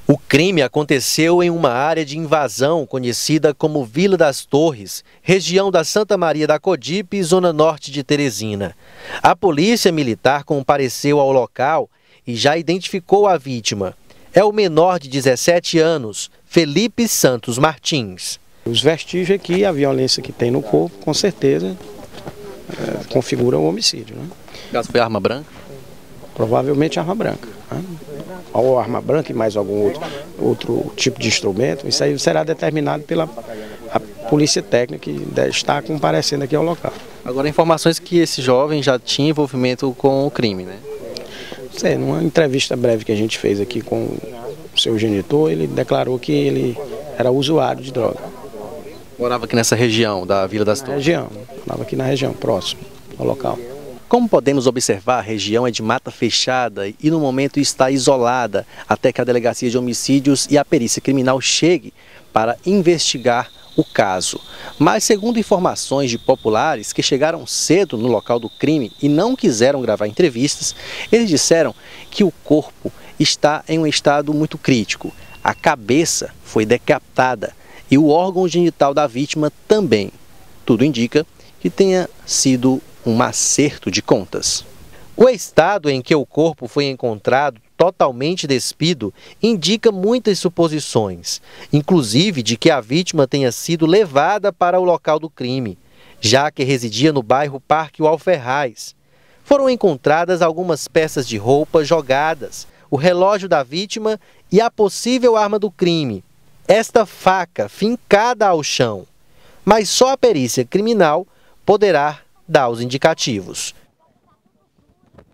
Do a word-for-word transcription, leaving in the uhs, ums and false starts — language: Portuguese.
O crime aconteceu em uma área de invasão conhecida como Vila das Torres, região da Santa Maria da Codipe, zona norte de Teresina. A polícia militar compareceu ao local e já identificou a vítima. É o menor de dezessete anos, Felipe Santos Martins. Os vestígios aqui, a violência que tem no corpo, com certeza, é, configura um homicídio, né? O caso foi arma branca? Provavelmente arma branca, né? Ou arma branca e mais algum outro, outro tipo de instrumento. Isso aí será determinado pela a polícia técnica que está comparecendo aqui ao local. Agora, informações que esse jovem já tinha envolvimento com o crime, né? Sei, numa entrevista breve que a gente fez aqui com o seu genitor, ele declarou que ele era usuário de droga. Morava aqui nessa região da Vila das Torres? Na região, morava aqui na região, próximo ao local. Como podemos observar, a região é de mata fechada e no momento está isolada até que a Delegacia de Homicídios e a Perícia Criminal chegue para investigar o caso. Mas segundo informações de populares que chegaram cedo no local do crime e não quiseram gravar entrevistas, eles disseram que o corpo está em um estado muito crítico. A cabeça foi decapitada e o órgão genital da vítima também. Tudo indica que tenha sido um acerto de contas. O estado em que o corpo foi encontrado, totalmente despido, indica muitas suposições, inclusive de que a vítima tenha sido levada para o local do crime, já que residia no bairro Parque Alferraz. Foram encontradas algumas peças de roupa jogadas, o relógio da vítima e a possível arma do crime, esta faca fincada ao chão. Mas só a perícia criminal poderá dar os indicativos.